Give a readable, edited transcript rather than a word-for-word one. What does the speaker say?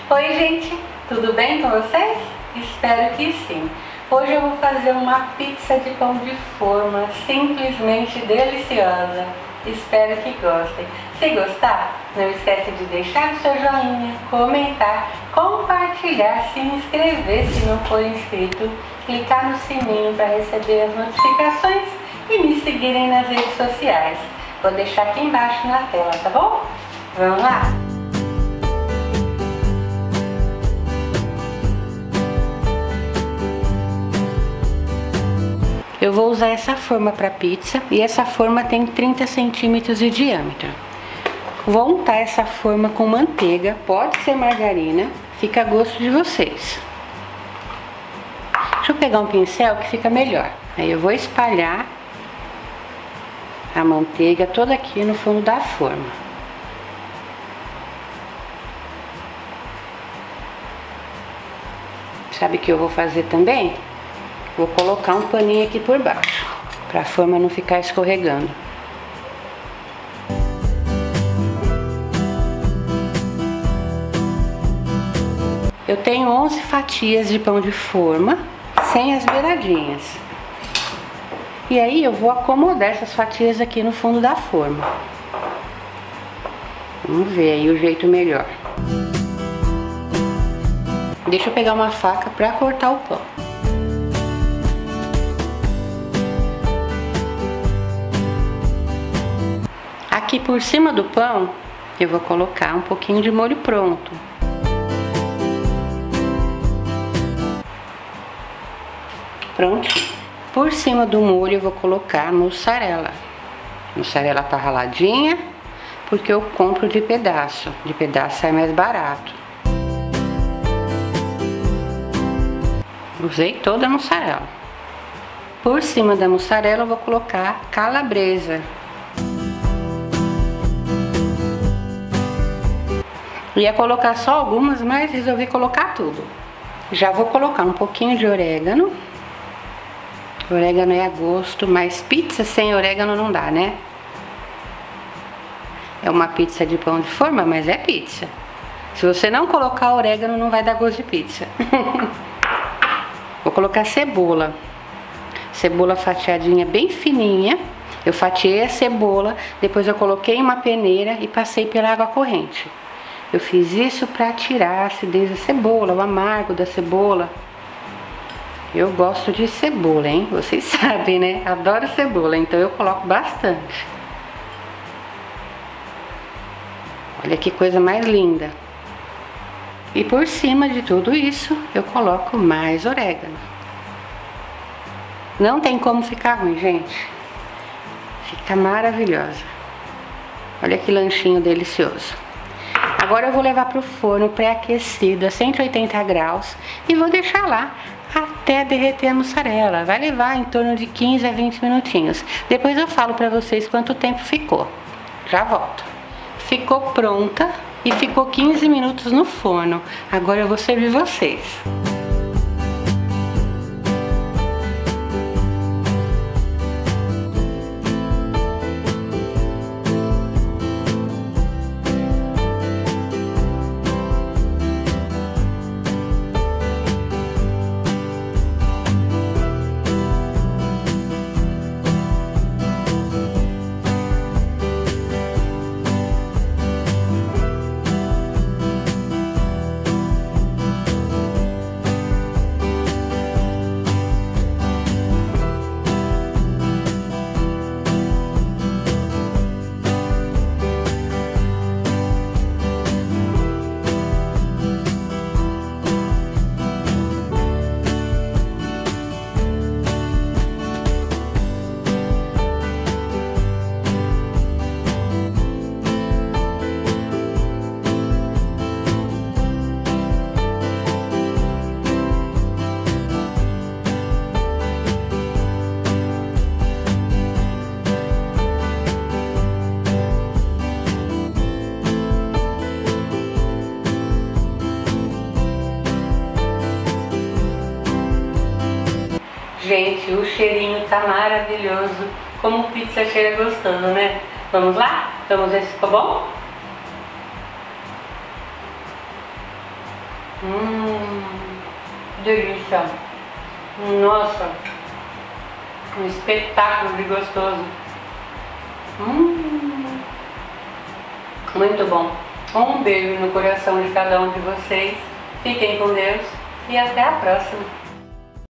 Oi gente, tudo bem com vocês? Espero que sim. Hoje eu vou fazer uma pizza de pão de forma simplesmente deliciosa. Espero que gostem. Se gostar, não esquece de deixar o seu joinha, comentar, compartilhar, se inscrever se não for inscrito, clicar no sininho para receber as notificações e me seguirem nas redes sociais. Vou deixar aqui embaixo na tela, tá bom? Vamos lá? Eu vou usar essa forma para pizza e essa forma tem 30 centímetros de diâmetro. Vou untar essa forma com manteiga, pode ser margarina, fica a gosto de vocês. Deixa eu pegar um pincel que fica melhor. Aí eu vou espalhar a manteiga toda aqui no fundo da forma. Sabe o que eu vou fazer também? Vou colocar um paninho aqui por baixo, para a forma não ficar escorregando. Eu tenho 11 fatias de pão de forma, sem as beiradinhas. E aí eu vou acomodar essas fatias aqui no fundo da forma. Vamos ver aí o jeito melhor. Deixa eu pegar uma faca para cortar o pão. Aqui por cima do pão, eu vou colocar um pouquinho de molho pronto. Prontinho. Por cima do molho eu vou colocar mussarela. Mussarela tá raladinha, porque eu compro de pedaço. De pedaço sai mais barato. Usei toda a mussarela. Por cima da mussarela eu vou colocar calabresa. Ia colocar só algumas, mas resolvi colocar tudo. Já vou colocar um pouquinho de orégano. Orégano é a gosto, mas pizza sem orégano não dá, né? É uma pizza de pão de forma, mas é pizza. Se você não colocar orégano, não vai dar gosto de pizza. Vou colocar cebola. Cebola fatiadinha bem fininha. Eu fatiei a cebola, depois eu coloquei em uma peneira e passei pela água corrente. Eu fiz isso para tirar a acidez da cebola, o amargo da cebola. Eu gosto de cebola, hein? Vocês sabem, né? Adoro cebola, então eu coloco bastante. Olha que coisa mais linda. E por cima de tudo isso, eu coloco mais orégano. Não tem como ficar ruim, gente. Fica maravilhosa. Olha que lanchinho delicioso. Agora eu vou levar para o forno pré-aquecido a 180 graus e vou deixar lá até derreter a mussarela. Vai levar em torno de 15 a 20 minutinhos. Depois eu falo para vocês quanto tempo ficou. Já volto. Ficou pronta e ficou 15 minutos no forno. Agora eu vou servir vocês. Gente, o cheirinho tá maravilhoso. Como pizza cheira gostoso, né? Vamos lá? Vamos ver se ficou bom? Que delícia. Nossa, um espetáculo de gostoso. Muito bom. Um beijo no coração de cada um de vocês. Fiquem com Deus e até a próxima.